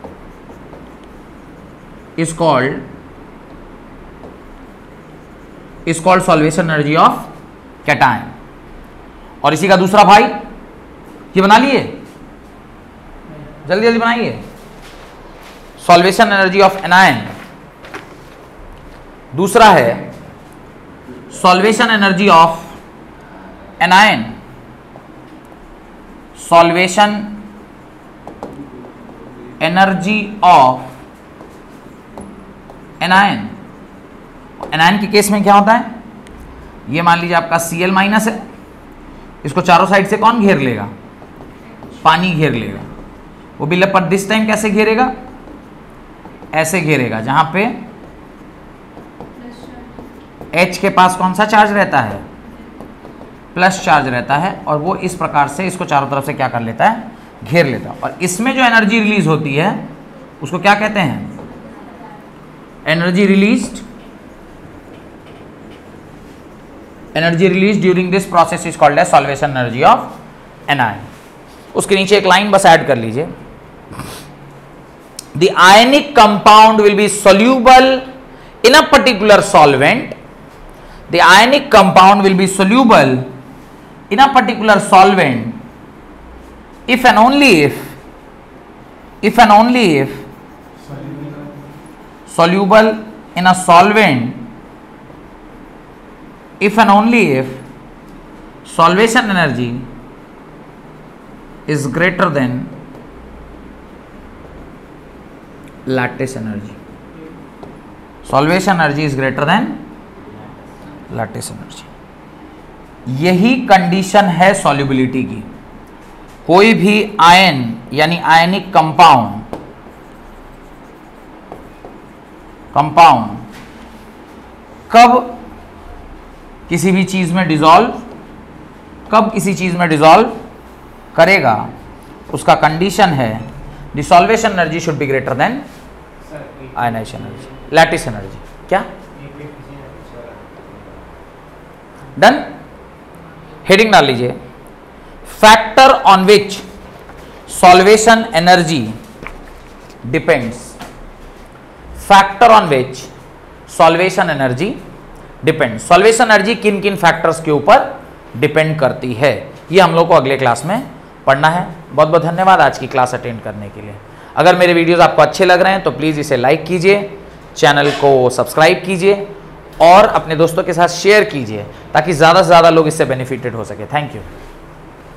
solvation energy of cation। और इसी का दूसरा भाई ये बना लिए, जल्दी जल्दी बनाइए। Solvation energy of anion. दूसरा है solvation energy of anion. Solvation energy of anion. Anion के केस में क्या होता है, ये मान लीजिए आपका Cl माइनस है, इसको चारों साइड से कौन घेर लेगा, पानी घेर लेगा। वो भी पर दिस टाइम कैसे घेरेगा, ऐसे घेरेगा, जहां पे H के पास कौन सा चार्ज रहता है, प्लस चार्ज रहता है, और वो इस प्रकार से इसको चारों तरफ से क्या कर लेता है, घेर लेता है। और इसमें जो एनर्जी रिलीज होती है उसको क्या कहते हैं, energy released. Energy release during this process is called as solvation energy of anion. उसके नीचे एक लाइन बस ऐड कर लीजिए, the ionic compound will be soluble in a particular solvent. The ionic compound will be soluble in a particular solvent if and only if soluble in a solvent, if and only if solvation energy is greater than lattice energy. Solvation energy is greater than lattice energy. यही condition है solubility की। कोई भी ion यानी ionic compound कब किसी भी चीज में डिसॉल्व, कब किसी चीज में डिसॉल्व करेगा, उसका कंडीशन है dissolvation energy should be greater than ionization energy, lattice energy. क्या डन? हेडिंग डाल लीजिए, factor on which solvation energy depends. Factor on which solvation energy depends. Solvation energy किन किन फैक्टर्स के ऊपर डिपेंड करती है, ये हम लोग को अगले क्लास में पढ़ना है। बहुत बहुत धन्यवाद आज की क्लास अटेंड करने के लिए। अगर मेरे वीडियोस आपको अच्छे लग रहे हैं तो प्लीज़ इसे लाइक कीजिए, चैनल को सब्सक्राइब कीजिए और अपने दोस्तों के साथ शेयर कीजिए ताकि ज़्यादा से ज़्यादा लोग इससे बेनिफिटेड हो सके। Thank you.